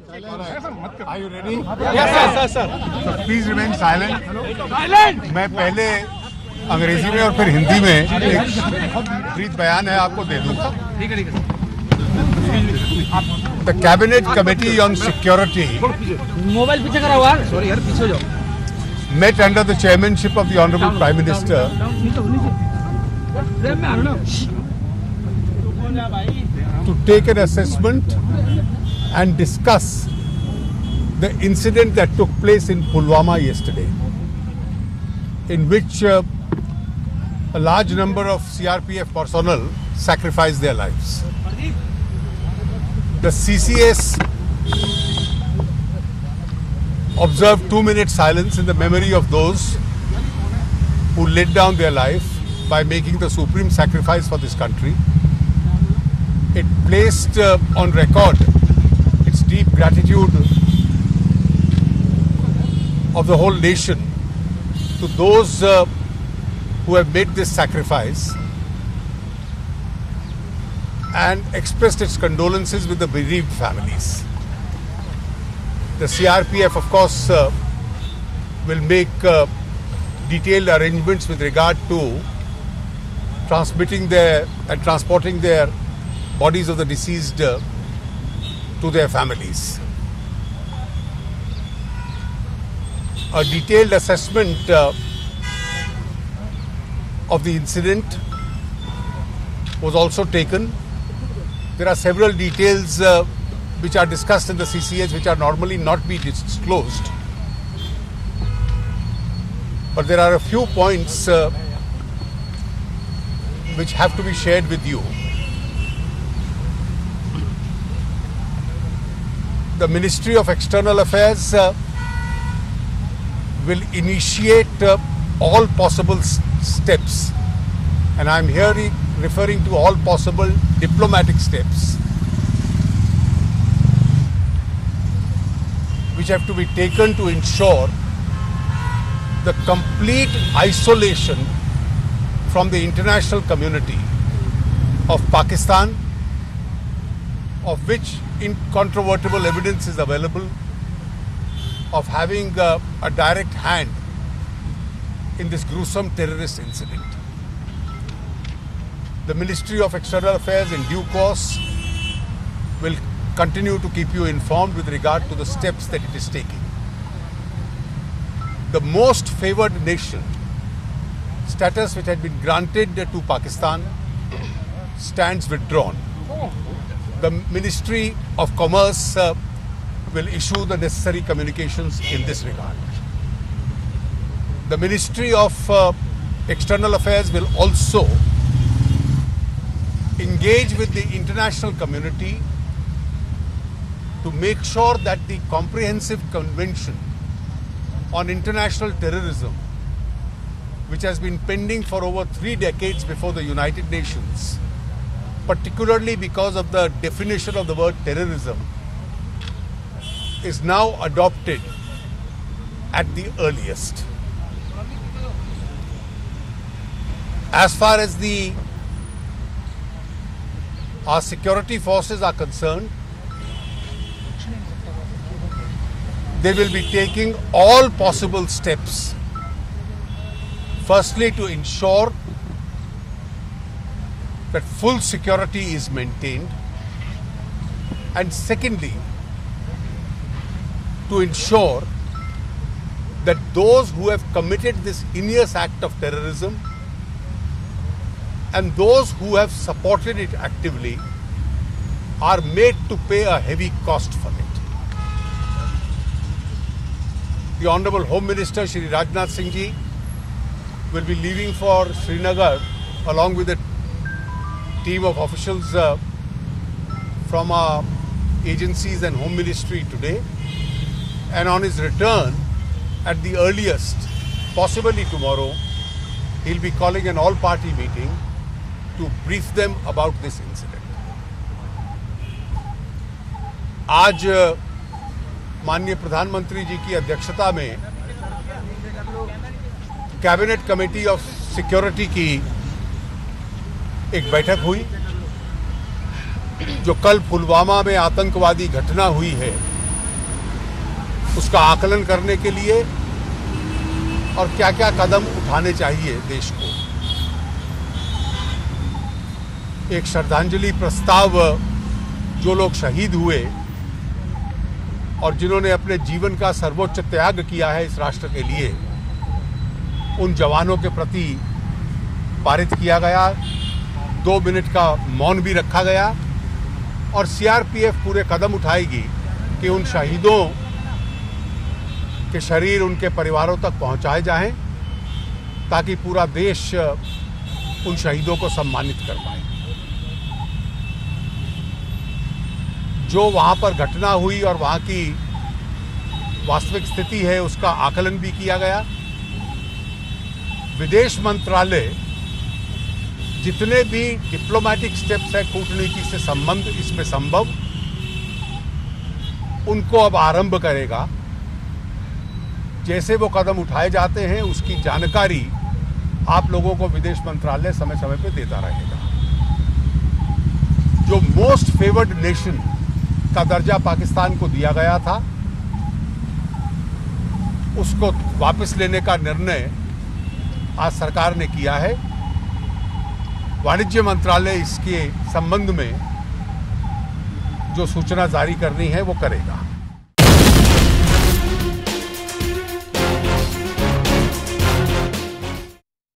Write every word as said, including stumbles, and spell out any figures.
Are you ready? Yes, sir, sir. So please remain silent. मैं पहले अंग्रेजी में और फिर हिंदी में एक ब्रीफ बयान है आपको दे दूंगा. The Cabinet Committee on Security mobile पीछे करा हुआ. सॉरी यार, पीछे जाओ. met under the chairmanship of the Honorable Prime Minister to take an assessment and discuss the incident that took place in Pulwama yesterday, in which uh, a large number of C R P F personnel sacrificed their lives. The C C S observed two minutes silence in the memory of those who laid down their life by making the supreme sacrifice for this country. It placed uh, on record its deep gratitude of the whole nation to those uh, who have made this sacrifice, and expressed its condolences with the bereaved families. The C R P F, of course, uh, will make uh, detailed arrangements with regard to transmitting their and transporting their bodies of the deceased uh, to their families. A detailed assessment uh, of the incident was also taken. There are several details uh, which are discussed in the C C S which are normally not be disclosed. But there are a few points uh, which have to be shared with you. The Ministry of External Affairs uh, will initiate uh, all possible s- steps, and I am here re- referring to all possible diplomatic steps which have to be taken to ensure the complete isolation from the international community of Pakistan, of which incontrovertible evidence is available of having uh, a direct hand in this gruesome terrorist incident. The Ministry of External Affairs in due course will continue to keep you informed with regard to the steps that it is taking. The most favored nation status which had been granted to Pakistan stands withdrawn. The Ministry of Commerce uh, will issue the necessary communications in this regard. The Ministry of uh, External Affairs will also engage with the international community to make sure that the comprehensive convention on international terrorism, which has been pending for over three decades before the United Nations, particularly because of the definition of the word terrorism, is now adopted at the earliest. As far as the our security forces are concerned, they will be taking all possible steps. Firstly, to ensure that full security is maintained, and secondly, to ensure that those who have committed this heinous act of terrorism and those who have supported it actively are made to pay a heavy cost for it. The Honorable Home Minister Shri Rajnath Singh Ji will be leaving for Srinagar along with a team of officials uh, from our agencies and Home Ministry today, and on his return at the earliest, possibly tomorrow, he'll be calling an all-party meeting to brief them about this incident. आज माननीय प्रधानमंत्री जी की अध्यक्षता में cabinet committee of security की एक बैठक हुई, जो कल पुलवामा में आतंकवादी घटना हुई है उसका आकलन करने के लिए और क्या क्या कदम उठाने चाहिए देश को। एक श्रद्धांजलि प्रस्ताव जो लोग शहीद हुए और जिन्होंने अपने जीवन का सर्वोच्च त्याग किया है इस राष्ट्र के लिए, उन जवानों के प्रति पारित किया गया। दो मिनट का मौन भी रखा गया और सीआरपीएफ पूरे कदम उठाएगी कि उन शहीदों के शरीर उनके परिवारों तक पहुंचाए जाएं, ताकि पूरा देश उन शहीदों को सम्मानित कर पाए। जो वहां पर घटना हुई और वहां की वास्तविक स्थिति है उसका आकलन भी किया गया। विदेश मंत्रालय जितने भी डिप्लोमेटिक स्टेप्स है कूटनीति से संबंध इसमें संभव, उनको अब आरंभ करेगा। जैसे वो कदम उठाए जाते हैं उसकी जानकारी आप लोगों को विदेश मंत्रालय समय समय पर देता रहेगा। जो मोस्ट फेवर्ड नेशन का दर्जा पाकिस्तान को दिया गया था, उसको वापस लेने का निर्णय आज सरकार ने किया है। वाणिज्य मंत्रालय इसके संबंध में जो सूचना जारी करनी है वो करेगा।